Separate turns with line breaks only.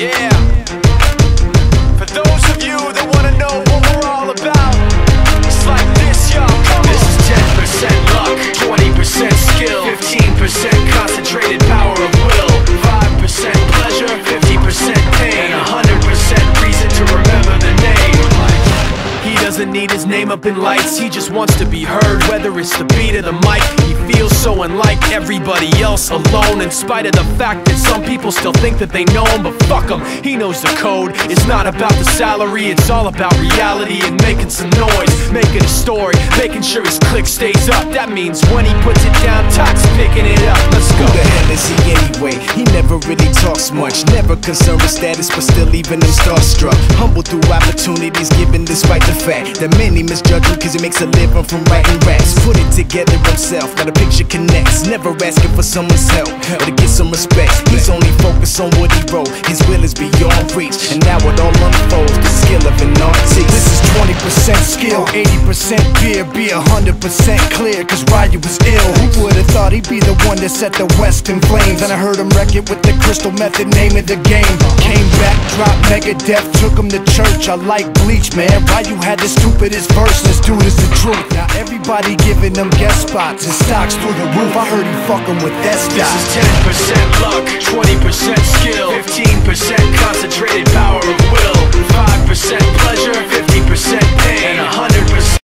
Yeah. For those of you that wanna know what we're all about, it's like this, y'all. This is 10% luck, 20% skill, 15% concentrated power of will, 5% pleasure, 50% pain, and 100% reason to remember the name. He doesn't need his name up in lights, he just wants to be heard, whether it's the beat of the mic. He feels so unlike everybody else, alone, in spite of the fact that some people still think that they know him. But fuck him, he knows the code. It's not about the salary, it's all about reality and making some noise, making a story, making sure his click stays up. That means when he puts it down, Tox picking it up. Let's go.
Who the hell is he anyway? He never really talks much, never concerned with status, but still leaving him starstruck. Humble through opportunities given despite the fact that many misjudge him cause he makes a living from writing raps. Put it together himself, got a picture connects, never asking for someone's help or to get some respect. He's only focused on what he wrote, his will is beyond reach, and now it all unfolds, the skill of an artist.
This is 20% skill, 80% fear, be 100% clear, cause Ryu was ill. Who would've thought he'd be the one that set the West in flames? And I heard him wreck it with the Crystal Method, name of the game. Came back, dropped Megadeth, took him to church. I like Bleach, man. Ryu had the stupidest verse, this dude is the truth. Now everybody giving them guest spots and stocks through the roof. I heard he fucking with that stock.
This is 10% luck, 20% skill, 15% concentrated power of will, 5% pleasure, 50% pain, and 100%